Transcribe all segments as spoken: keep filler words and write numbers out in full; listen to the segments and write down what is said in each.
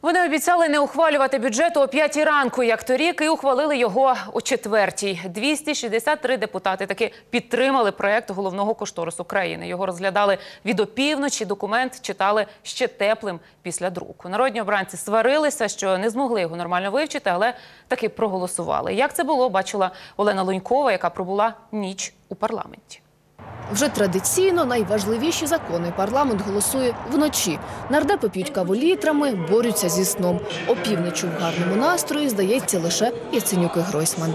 Вони обіцяли не ухвалювати бюджет о п'ятій ранку, як торік, і ухвалили його о четвертій. двісті шістдесят три депутати таки підтримали проєкт головного кошторису країни. Його розглядали від опівночі, документ читали ще теплим після друку. Народні обранці сварилися, що не змогли його нормально вивчити, але таки проголосували. Як це було, бачила Олена Лунькова, яка пробула ніч у парламенті. Вже традиційно найважливіші закони парламент голосує вночі. Нардепи п'ють каву літрами, борються зі сном. Опівночі в гарному настрої, здається, лише Яценюк і Гройсман.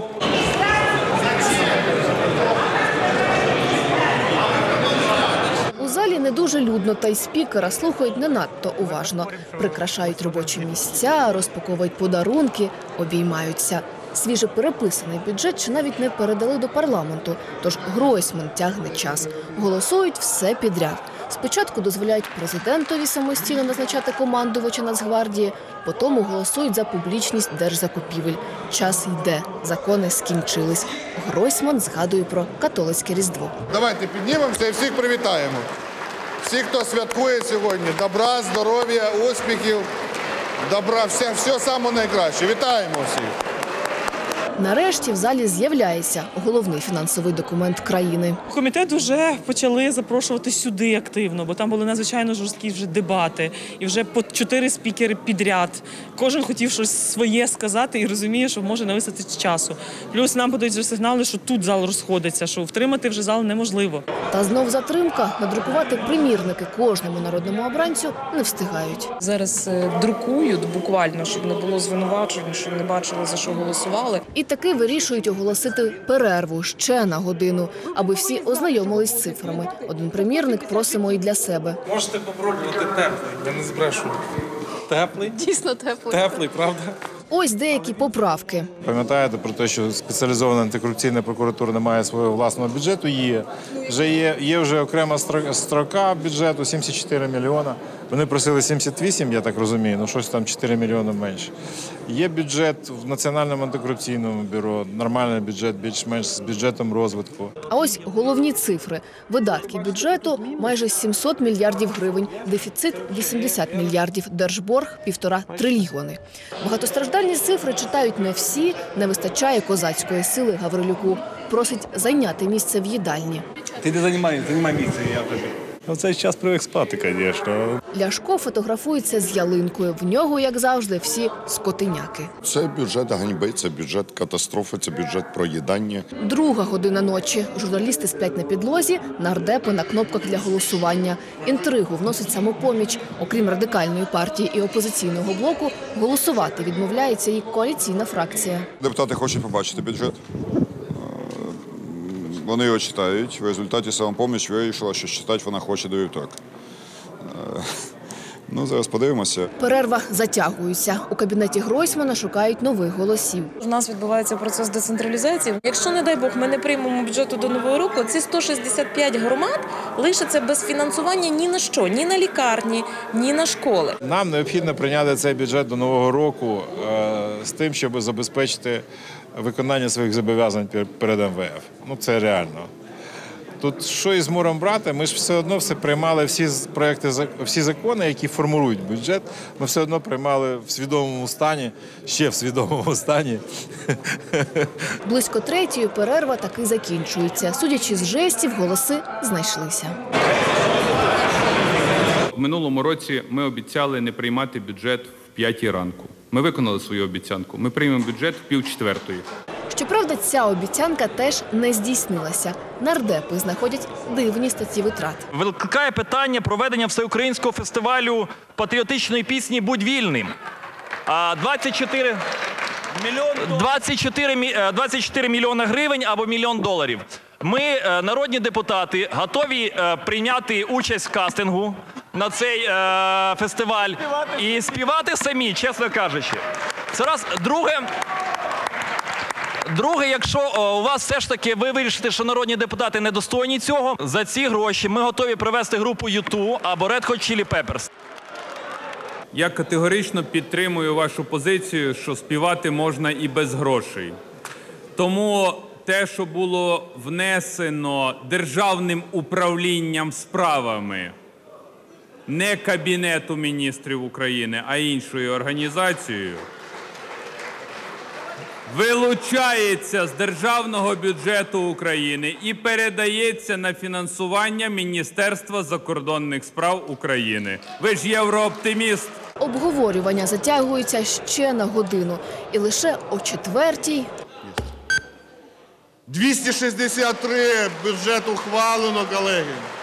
У залі не дуже людно, та й спікера слухають не надто уважно. Прикрашають робочі місця, розпаковують подарунки, обіймаються. Свіже переписаний бюджет ще навіть не передали до парламенту, тож Гройсман тягне час. Голосують все підряд. Спочатку дозволяють президентові самостійно назначати командувача Нацгвардії, потім голосують за публічність держзакупівель. Час йде, закони скінчились. Гройсман згадує про католицьке Різдво. Давайте піднімемося і всіх привітаємо. Всіх, хто святкує сьогодні. Добра, здоров'я, успіхів, добра, все, все саме найкраще. Вітаємо всіх. Нарешті в залі з'являється головний фінансовий документ країни. Комітет вже почали запрошувати сюди активно, бо там були надзвичайно жорсткі вже дебати. І вже по чотири спікери підряд. Кожен хотів щось своє сказати і розуміє, що може не вистачити часу. Плюс нам подають вже сигнали, що тут зал розходиться, що втримати вже зал неможливо. Та знов затримка. Надрукувати примірники кожному народному обранцю не встигають. Зараз друкують буквально, щоб не було звинувачень, щоб не бачили, за що голосували. І таки вирішують оголосити перерву ще на годину, аби всі ознайомились з цифрами. Один примірник просимо і для себе. Можете попробувати теплий, я не збрешу. Теплий? Дійсно теплий. Теплий, правда? Ось деякі поправки. Пам'ятаєте про те, що спеціалізована антикорупційна прокуратура не має свого власного бюджету? Є. Вже є, є вже окрема строка бюджету, сімдесят чотири мільйона. Вони просили сімдесят вісім, я так розумію, ну щось там чотири мільйони менше. Є бюджет в Національному антикорупційному бюро, нормальний бюджет, більш-менш з бюджетом розвитку. А ось головні цифри. Видатки бюджету – майже сімсот мільярдів гривень, дефіцит – вісімдесят мільярдів, держборг – півтора трильйони. Багатостраждальні цифри читають не всі, не вистачає козацької сили Гаврилюку. Просить зайняти місце в їдальні. Ти не займай, займай місце, я тобі. В цей час привик спати, звісно. Ляшко фотографується з ялинкою. В нього, як завжди, всі скотиняки. Це бюджет ганьби, це бюджет катастрофи, це бюджет проїдання. Друга година ночі. Журналісти сплять на підлозі, нардепи на кнопках для голосування. Інтригу вносить Самопоміч. Окрім Радикальної партії і опозиційного блоку, голосувати відмовляється і коаліційна фракція. Депутати хочуть побачити бюджет. Вони його читають. В результаті Самопоміч вирішила, що читати вона хоче до вівторка. Ну, зараз подивимося. Перерва затягується. У кабінеті Гройсмана шукають нових голосів. У нас відбувається процес децентралізації. Якщо, не дай Бог, ми не приймемо бюджету до Нового року, ці сто шістдесят п'ять громад лишаться без фінансування ні на що, ні на лікарні, ні на школи. Нам необхідно прийняти цей бюджет до Нового року е, з тим, щоб забезпечити виконання своїх зобов'язань перед ем ве еф. Ну, це реально. Тут що із муром брати, ми ж все одно все приймали всі проекти, всі закони, які формують бюджет, ми все одно приймали в свідомому стані, ще в свідомому стані. Близько третьої перерва таки закінчується. Судячи з жестів, голоси знайшлися. В минулому році ми обіцяли не приймати бюджет в п'ятій ранку. Ми виконали свою обіцянку. Ми приймемо бюджет в пів четвертої. Щоправда, ця обіцянка теж не здійснилася. Нардепи знаходять дивні статті витрат. Викликає питання проведення всеукраїнського фестивалю патріотичної пісні «Будь вільним». двадцять чотири... двадцять чотири... двадцять чотири мільйони гривень або мільйон доларів. Ми, народні депутати, готові прийняти участь в кастингу на цей е, фестиваль і співати самі, чесно кажучи. Це раз. Друге, Друге, якщо о, у вас все ж таки ви вирішите, що народні депутати недостойні цього, за ці гроші ми готові привести групу ю ту або Red Hot Chili Peppers. Я категорично підтримую вашу позицію, що співати можна і без грошей. Тому те, що було внесено Державним управлінням справами не Кабінету міністрів України, а іншою організацією, вилучається з державного бюджету України і передається на фінансування Міністерства закордонних справ України. Ви ж єврооптиміст. Обговорювання затягується ще на годину. І лише о четвертій двісті шістдесят три бюджет ухвалено, колеги.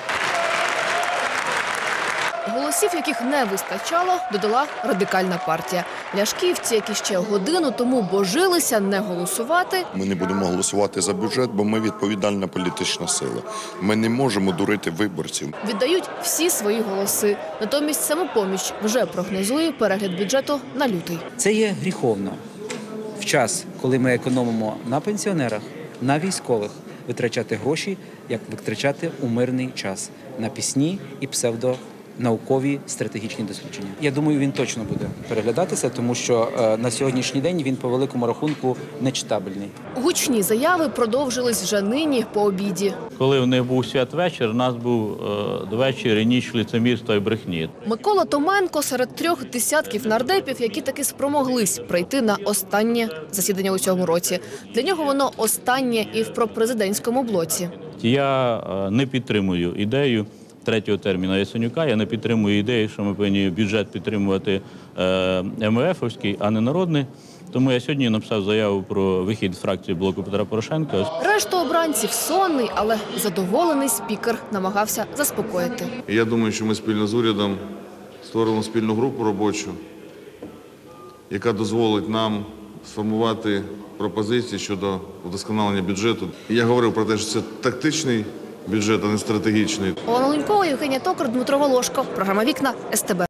голосів, яких не вистачало, додала Радикальна партія. Ляшківці, які ще годину тому божилися не голосувати, Ми не будемо голосувати за бюджет, бо ми відповідальна політична сила. Ми не можемо дурити виборців. віддають всі свої голоси. Натомість «Самопоміч» вже прогнозує перегляд бюджету на лютий. Це є гріховно. В час, коли ми економимо на пенсіонерах, на військових, витрачати гроші, як витрачати у мирний час на пісні і псевдонаукові стратегічні дослідження. Я думаю, він точно буде переглядатися, тому що е, на сьогоднішній день він по великому рахунку нечитабельний. Гучні заяви продовжились вже нині по обіді. Коли в них був святвечір, у нас був е, ввечері ніч лицемірства і брехні. Микола Томенко серед трьох десятків нардепів, які таки спромоглись прийти на останнє засідання у цьому році. Для нього воно останнє і в пропрезидентському блоці. Я е, не підтримую ідею третього терміну Яценюка, я не підтримую ідею, що ми повинні бюджет підтримувати е, ем ве ефовський, а не народний. Тому я сьогодні написав заяву про вихід з фракції блоку Петра Порошенка. Решту обранців сонний, але задоволений спікер намагався заспокоїти. Я думаю, що ми спільно з урядом створимо спільну групу робочу, яка дозволить нам сформувати пропозиції щодо вдосконалення бюджету. Я говорив про те, що це тактичний бюджет, а не стратегічний. Олена Лунькова, Євгенія Токар, Дмитро Волошко. Програма «Вікна», ес те бе.